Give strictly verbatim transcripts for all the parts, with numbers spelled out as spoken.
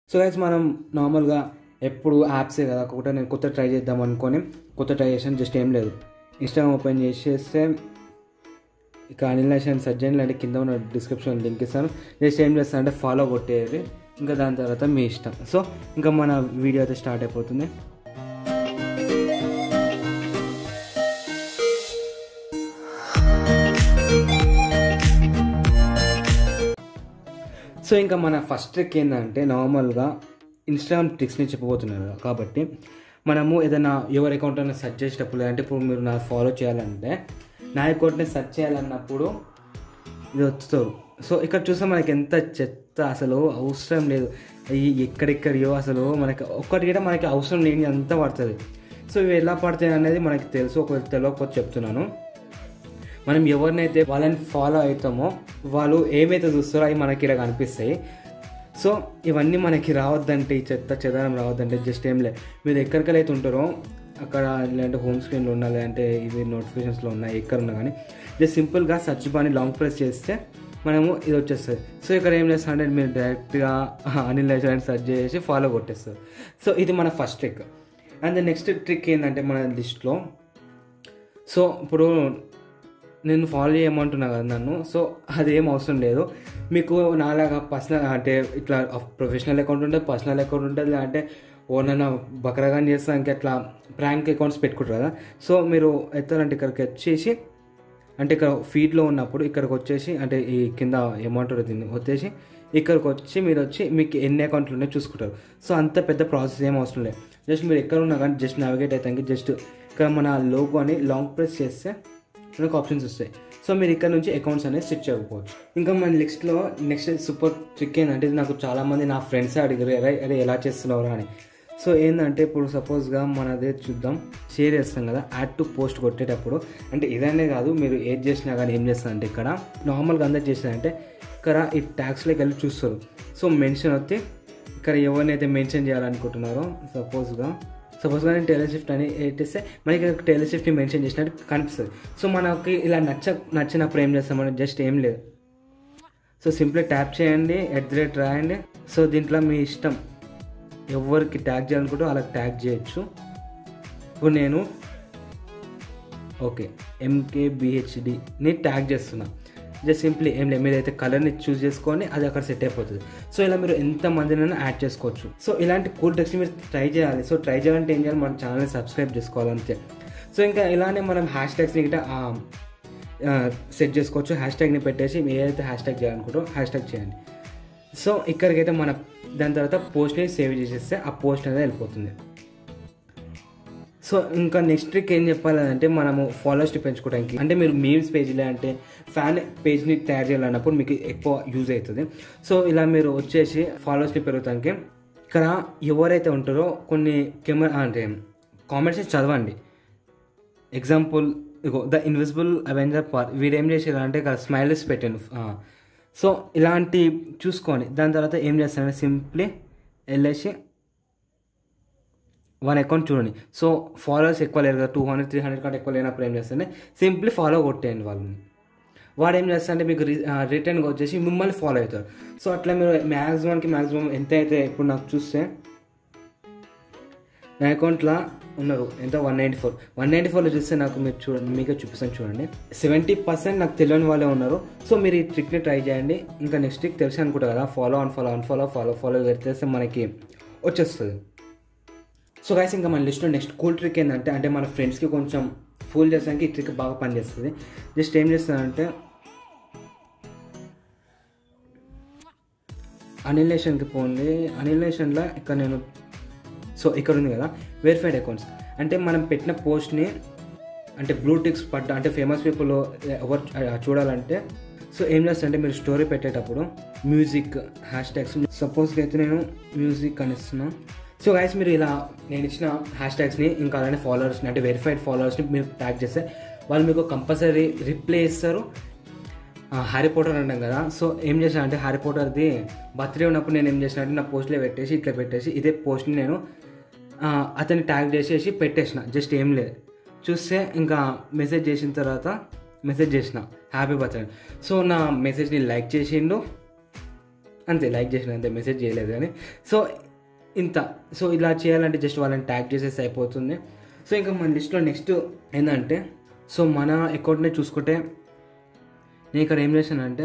So guys మనం నార్మల్గా ఎప్పుడు యాప్సే కదా ఒకటి నేను కొత్త ట్రై చేద్దాం అనుకొని కొత్త ట్రై చేసాను. జస్ట్ ఏం లేదు, ఇన్స్టాగ్రామ్ ఓపెన్ చేసేస్తే ఇక అనిల్ నేషన్ సెర్చ్ చేయండి, అంటే కింద ఉన్న డిస్క్రిప్షన్ లింక్ ఇస్తాను. జస్ట్ ఏం చేస్తాను అంటే ఫాలో కొట్టేది, ఇంకా దాని తర్వాత మీ ఇష్టం. సో ఇంకా మన వీడియో అయితే స్టార్ట్ అయిపోతుంది. సో ఇంకా మన ఫస్ట్ ట్రిక్ ఏంటంటే నార్మల్గా ఇన్స్టాగ్రామ్ ట్రిక్స్ని చెప్పబోతున్నారు కాబట్టి మనము ఏదైనా ఎవరి అకౌంట్ అయినా సెర్చ్ చేసేటప్పుడు, లేదంటే ఇప్పుడు మీరు నా ఫాలో చేయాలంటే నా అకౌంట్ని సెర్చ్ చేయాలన్నప్పుడు ఇది వస్తారు. సో ఇక్కడ చూస్తే మనకి ఎంత చెత్త, అసలు అవసరం లేదు, ఈ ఎక్కడెక్కడియో అసలు మనకి ఒక్కటి కూడా మనకి అవసరం లేని అంతా పడుతుంది. సో ఇవి ఎలా పడతాయి అనేది మనకి తెలుసు, ఒకవేళ తెలియకపోతే చెప్తున్నాను. మనం ఎవరినైతే వాళ్ళని ఫాలో అవుతామో వాళ్ళు ఏమైతే చూస్తారో అవి మనకి ఇలా కనిపిస్తాయి. సో ఇవన్నీ మనకి రావద్దంటే, ఈ చెత్త చెదనం రావద్దంటే జస్ట్ ఏం లేదు, మీరు ఎక్కడికైతే ఉంటారో అక్కడ లేదంటే హోమ్ స్క్రీన్లో ఉన్నా, లేదంటే ఇది నోటిఫికేషన్స్లో ఉన్నాయి, ఎక్కడ ఉన్నా కానీ జస్ట్ సింపుల్గా సర్చ్ బాని లాంగ్ ప్రెస్ చేస్తే మనము ఇది వచ్చేస్తుంది. సో ఇక్కడ ఏం చేస్తా అంటే మీరు డైరెక్ట్గా అనిల్ నేషన్ సెర్చ్ చేసి ఫాలో కొట్టేస్తారు. సో ఇది మన first trick. And next trick ఏంటంటే మన లిస్ట్లో, సో ఇప్పుడు నేను ఫాలో చేయమంటున్నా కదా నన్ను, సో అదేం అవసరం లేదు. మీకు నాలాగా పర్సనల్ అంటే ఇట్లా ప్రొఫెషనల్ అకౌంట్ ఉంటుంది, పర్సనల్ అకౌంట్ ఉంటుంది, అంటే ఓనన్నా బకరగాని చేస్తానికి అట్లా ప్రాంక్ అకౌంట్స్ పెట్టుకుంటారు కదా. సో మీరు ఎత్తాలంటే ఇక్కడికి వచ్చేసి, అంటే ఇక్కడ ఫీడ్లో ఉన్నప్పుడు ఇక్కడికి వచ్చేసి, అంటే ఈ కింద ఏమంటారు దీన్ని వచ్చేసి ఇక్కడికి వచ్చి మీరు వచ్చి మీకు ఎన్ని అకౌంట్లు ఉన్నాయో చూసుకుంటారు. సో అంత పెద్ద ప్రాసెస్ ఏం అవసరం లేదు. జస్ట్ మీరు ఎక్కడ ఉన్నా కానీ జస్ట్ నావిగేట్ అవుతానికి జస్ట్ ఇక్కడ మన లోగో అని లాంగ్ ప్రెస్ చేస్తే మనకు ఆప్షన్స్ వస్తాయి. సో మీరు ఇక్కడ నుంచి అకౌంట్స్ అనేది స్విచ్ అవ్వకపోవచ్చు. ఇంకా మన లిస్ట్లో నెక్స్ట్ సూపర్ ట్రిక్ ఏంటంటే, ఇది నాకు చాలామంది నా ఫ్రెండ్స్ అడిగారు, అరే అరే ఎలా చేస్తున్నారా అని. సో ఏంటంటే ఇప్పుడు సపోజ్గా మనదే చూద్దాం, షేర్ చేస్తాం కదా యాడ్ టు పోస్ట్ కొట్టేటప్పుడు, అంటే ఇదనే కాదు మీరు ఏది చేసినా కానీ ఏం చేస్తారంటే ఇక్కడ నార్మల్గా అందరు చేసినారంటే ఇక్కడ ఈ ట్యాగ్స్లోకి వెళ్ళి చూస్తారు. సో మెన్షన్ వస్తే ఇక్కడ ఎవరినైతే మెన్షన్ చేయాలనుకుంటున్నారో సపోజ్గా సపోజ్గా నేను టైలర్ షిఫ్ట్ అని పెట్టేస్తే మనకి టైలర్ షిఫ్ట్ని మెన్షన్ చేసినట్టు కనిపిస్తుంది. సో మనకి ఇలా నచ్చ నచ్చినప్పుడు ఏం చేస్తామని జస్ట్ ఏం లేదు, సో సింపుల్గా ట్యాప్ చేయండి, ఎట్ ది రేట్ రాయండి. సో దీంట్లో మీ ఇష్టం, ఎవరికి ట్యాగ్ చేయాలనుకుంటూ అలా ట్యాగ్ చేయొచ్చు. ఇప్పుడు నేను ఓకే ఎంకేబిహెచ్డిని ట్యాగ్ చేస్తున్నా. జస్ట్ సింప్లీ ఏం లేదు, మీరైతే కలర్ని చూస్ చేసుకొని అది అక్కడ సెట్ అయిపోతుంది. సో ఇలా మీరు ఎంతమందినైనా యాడ్ చేసుకోవచ్చు. సో ఇలాంటి కూల్ ట్రిక్స్ని మీరు ట్రై చేయాలి. సో ట్రై చేయాలంటే ఏం చేయాలి, మన ఛానల్ని సబ్స్క్రైబ్ చేసుకోవాలంతే. సో ఇంకా ఇలానే మనం హ్యాష్ ట్యాగ్స్ని గిట్ట సెట్ చేసుకోవచ్చు. హ్యాష్ ట్యాగ్ని పెట్టేసి మీరు ఏదైతే హ్యాష్ ట్యాగ్ చేయాలనుకుంటారో హ్యాష్ ట్యాగ్ చేయండి. సో ఇక్కడికైతే మన దాని తర్వాత పోస్ట్ని సేవ్ చేసేస్తే ఆ పోస్ట్ అనేది వెళ్ళిపోతుంది. సో ఇంకా నెక్స్ట్ ట్రిక్ ఏం చెప్పాలంటే, మనము ఫాలోవర్స్ని పెంచుకోవడానికి, అంటే మీరు మీమ్స్ పేజ్లో అంటే ఫ్యాన్ పేజ్ని తయారు చేయాలన్నప్పుడు మీకు ఎక్కువ యూజ్ అవుతుంది. సో ఇలా మీరు వచ్చేసి ఫాలోవర్స్ని పెరుగుతానికి ఇక్కడ ఎవరైతే ఉంటారో కొన్ని కెమెరా అంటే కామెంట్స్ చదవండి. Example ego the invisible avenger పార్, వీడు ఏం చేసారు అంటే ఇక్కడ స్మైల్స్ పెట్టాను. సో ఇలాంటి చూసుకొని దాని తర్వాత ఏం చేస్తానంటే సింప్లీ వెళ్ళేసి వన్ అకౌంట్ చూడండి. సో ఫాలోవర్స్ ఎక్కువ లేరు కదా, టూ హండ్రెడ్ త్రీ హండ్రెడ్ కంటే ఎక్కువ లేనప్పుడు ఏం చేస్తారంటే సింప్లీ ఫాలో కొట్టేయండి వాళ్ళని. వాడు ఏం చేస్తారంటే మీకు రిటర్న్గా వచ్చేసి మిమ్మల్ని ఫాలో అవుతారు. సో అట్లా మీరు మ్యాక్సిమంకి మ్యాక్సిమం ఎంత అయితే, ఇప్పుడు నాకు చూస్తే నా అకౌంట్లో ఉన్నారు ఎంత one ninety four one ninety ఫోర్లో చూస్తే నాకు మీరు చూడండి, మీకే చూపిస్తాను చూడండి, సెవెంటీ పర్సెంట్ నాకు తెలియని వాళ్ళే ఉన్నారు. సో మీరు ఈ ట్రిక్ని ట్రై చేయండి. ఇంకా నెక్స్ట్ ట్రిక్ తెలిసి అనుకుంటారు కదా, follow unfollow unfollow follow follow పెడితే మనకి వచ్చేస్తుంది. సో గైస్ ఇంకా మన లిస్ట్లో నెక్స్ట్ కూల్ ట్రిక్ ఏంటంటే, అంటే మన ఫ్రెండ్స్కి కొంచెం ఫూల్ చేసానికి ఈ ట్రిక్ బాగా పనిచేస్తుంది. జస్ట్ ఏం చేస్తానంటే అనిల్ నేషన్కి పోండి. అనిల్ నేషన్లో ఇక్కడ నేను సో ఇక్కడ ఉంది కదా వెరిఫైడ్ అకౌంట్స్, అంటే మనం పెట్టిన పోస్ట్ని అంటే బ్లూటిక్స్ పడ్డ అంటే ఫేమస్ పీపుల్ ఎవరు చూడాలంటే, సో ఏం చేస్తారంటే మీరు స్టోరీ పెట్టేటప్పుడు మ్యూజిక్ హ్యాష్ ట్యాగ్స్, సపోజ్గా అయితే నేను మ్యూజిక్ అని ఇస్తున్నాను. సో గైస్ మీరు ఇలా నేను ఇచ్చిన హ్యాష్ ట్యాగ్స్ని ఇంకా అలానే ఫాలోవర్స్ని అంటే వెరిఫైడ్ ఫాలోవర్స్ని మీరు ట్యాగ్ చేస్తే వాళ్ళు మీకు కంపల్సరీ రిప్లై ఇస్తారు. హ్యారీ పోటర్ అంటాం కదా, సో ఏం చేసిన అంటే హ్యారీ పోటర్ది బర్త్డే ఉన్నప్పుడు నేను ఏం చేసిన అంటే నా పోస్ట్లో పెట్టేసి ఇట్లా పెట్టేసి ఇదే పోస్ట్ని నేను అతన్ని ట్యాగ్ చేసేసి పెట్టేసిన. జస్ట్ ఏం లేదు, చూస్తే ఇంకా మెసేజ్ చేసిన తర్వాత మెసేజ్ చేసిన హ్యాపీ బర్త్డే. సో నా మెసేజ్ని లైక్ చేసిండు, అంతే, లైక్ చేసిన అంతే, మెసేజ్ చేయలేదు కానీ. సో ఇంత. సో ఇలా చేయాలంటే జస్ట్ వాళ్ళని ట్యాగ్ చేసేసి అయిపోతుంది. సో ఇంకా మన లిస్ట్లో నెక్స్ట్ ఏంటంటే, సో మన అకౌంట్ని చూసుకుంటే నేను ఇక్కడ ఏం చేశానంటే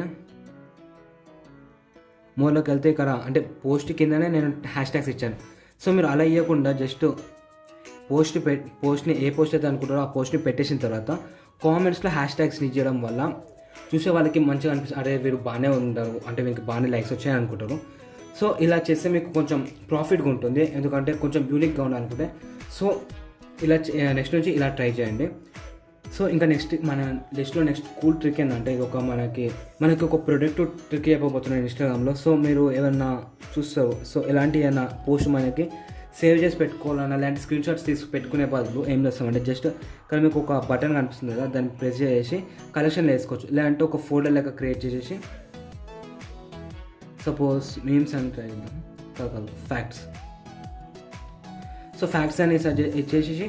మోర్లోకి వెళ్తే ఇక్కడ అంటే పోస్ట్ కిందనే నేను హ్యాష్ ట్యాగ్స్ ఇచ్చాను. సో మీరు అలా ఇవ్వకుండా జస్ట్ పోస్ట్ పె పోస్ట్ని ఏ పోస్ట్ అయితే అనుకుంటారో ఆ పోస్ట్ని పెట్టేసిన తర్వాత కామెంట్స్లో హ్యాష్ ట్యాగ్స్ని ఇవ్వడం వల్ల చూసే వాళ్ళకి మంచిగా అనిపిస్తుంది, అరే వీరు బాగానే ఉంటారు అంటే వీరికి బాగానే లైక్స్ వచ్చాయని అనుకుంటారు. సో ఇలా చేస్తే మీకు కొంచెం ప్రాఫిట్గా ఉంటుంది, ఎందుకంటే కొంచెం యూనిక్గా ఉండాలనుకుంటే. సో ఇలా నెక్స్ట్ నుంచి ఇలా ట్రై చేయండి. సో ఇంకా నెక్స్ట్ మన లిస్ట్లో నెక్స్ట్ కూల్ ట్రిక్ ఏంటంటే, ఇది ఒక మనకి మనకి ఒక ప్రొడక్ట్ ట్రిక్ చెప్పబోతున్నాను ఇన్స్టాగ్రామ్లో. సో మీరు ఏమన్నా చూస్తారు, సో ఎలాంటి ఏమైనా పోస్ట్ మనకి సేవ్ చేసి పెట్టుకోవాలన్నా అలాంటి స్క్రీన్ షాట్స్ తీసి పెట్టుకునే బదులు ఏం చేస్తామంటే జస్ట్ ఇక్కడ మీకు ఒక బటన్ కనిపిస్తుంది కదా, దాన్ని ప్రెస్ చేసి కలెక్షన్లో వేసుకోవచ్చు. లేదంటే ఒక ఫోల్డర్ లెక్క క్రియేట్ చేసేసి సపోజ్ మీమ్స్ అని ట్రై చేద్దాం కాదు ఫ్యాక్ట్స్. సో ఫ్యాక్ట్స్ అని సజెస్ట్ ఇచ్చేసి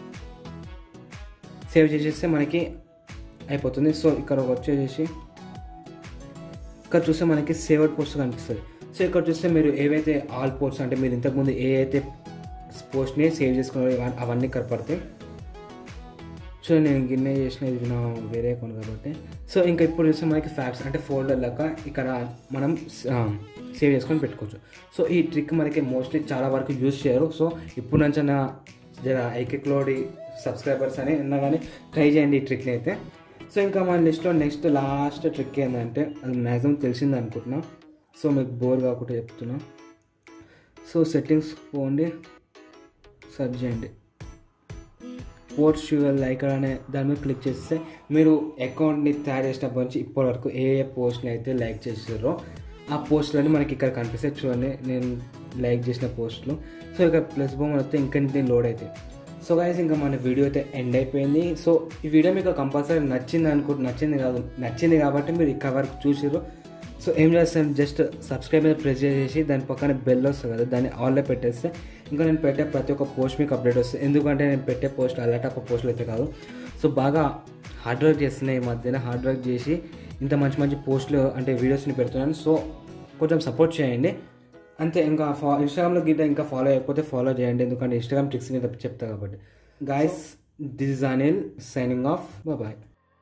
సేవ్ చేసేస్తే మనకి అయిపోతుంది. సో ఇక్కడ వచ్చేసి ఇక్కడ చూస్తే మనకి సేవ్డ్ పోస్ట్ కనిపిస్తుంది. సో ఇక్కడ చూస్తే మీరు ఏవైతే ఆల్ పోస్ట్ అంటే మీరు ఇంతకుముందు ఏ అయితే పోస్ట్ని సేవ్ చేసుకున్నారో అవన్నీ కనపడతాయి. సో నేను గిన్నె చేసిన ఇది నా వేరే అకౌంట్ కాబట్టి. సో ఇంకా ఇప్పుడు చూస్తే మనకి ఫ్యాక్ట్స్ అంటే ఫోల్డర్ లాగా ఇక్కడ మనం సేవ్ చేసుకొని పెట్టుకోవచ్చు. సో ఈ ట్రిక్ మనకి మోస్ట్లీ చాలా వరకు యూజ్ చేయరు. సో ఇప్పుడు నుంచి నా జర AKcloudy సబ్స్క్రైబర్స్ అని ఉన్నా కానీ ట్రై చేయండి ఈ ట్రిక్ని అయితే. సో ఇంకా మన లిస్ట్లో నెక్స్ట్ లాస్ట్ ట్రిక్ ఏంటంటే, అది మ్యాక్సిమం తెలిసింది అనుకుంటున్నా, సో మీకు బోర్ కాకుండా చెప్తున్నా. సో సెట్టింగ్స్ పోండి, సెర్చ్ చేయండి పోస్ట్ యువర్ లైక్ అనే దాని మీద క్లిక్ చేస్తే మీరు అకౌంట్ని తయారు చేసినప్పటి నుంచి ఇప్పటి వరకు ఏ ఏ పోస్ట్ని అయితే లైక్ చేసారో ఆ పోస్టులన్నీ మనకి ఇక్కడ కనిపిస్తాయి. చూడండి నేను లైక్ చేసిన పోస్టులు. సో ఇక్కడ ప్లస్ బొమ్మ వస్తే ఇంకా లోడ్ అవుతాయి. సో గైస్ ఇంకా మన వీడియో అయితే ఎండ్ అయిపోయింది. సో ఈ వీడియో మీకు కంపల్సరీ నచ్చింది అనుకుంటు నచ్చింది కాదు నచ్చింది కాబట్టి మీరు ఇక్కడ వరకు చూసారు. సో ఏం చేస్తాను, జస్ట్ సబ్స్క్రైబ్ మీద ప్రెస్ చేసేసి దాని పక్కన బెల్ వస్తుంది కదా, దాన్ని ఆన్లో పెట్టేస్తే ఇంకా నేను పెట్టే ప్రతి ఒక్క పోస్ట్ మీకు అప్డేట్ వస్తుంది. ఎందుకంటే నేను పెట్టే పోస్ట్ అలాంటి పోస్టులు అయితే కాదు. సో బాగా హార్డ్ వర్క్ చేస్తున్నాయి ఈ మధ్యన, హార్డ్ వర్క్ చేసి ఇంత మంచి మంచి పోస్టులు అంటే వీడియోస్ని పెడుతున్నాను. సో కొంచెం సపోర్ట్ చేయండి అంతే. ఇంకా ఫా ఇన్స్టాగ్రామ్లో గిట్ట ఇంకా ఫాలో అయిపోతే ఫాలో చేయండి, ఎందుకంటే ఇన్స్టాగ్రామ్ ట్రిక్స్ మీద చెప్తా కాబట్టి. Guys this is Anil signing off, bye.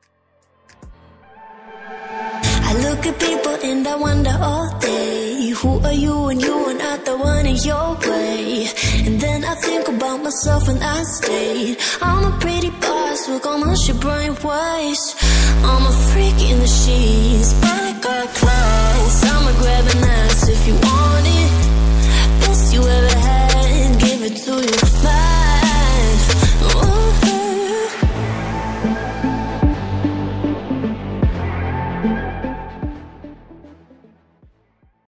I look at people and I wonder all day, who are you and you are not the one in your way. And then I think about myself and I stayed. I'm a pretty boss, look almost your brain waves. I'm a freak in the sheets, but I got class. I'ma grab a knife.